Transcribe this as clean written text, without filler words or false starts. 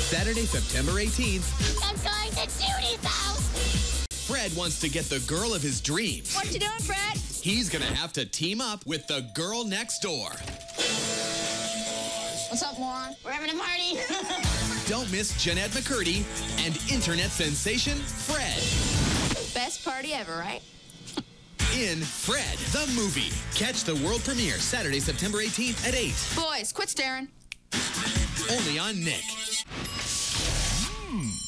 Saturday, September 18th. I'm going to Judy's house. Fred wants to get the girl of his dreams. What you doing, Fred? He's gonna have to team up with the girl next door. What's up, moron? We're having a party. Don't miss Jeanette McCurdy and internet sensation Fred. Best party ever, right? In Fred, the movie. Catch the world premiere Saturday, September 18th at 8. Boys, quit staring. Only on Nick.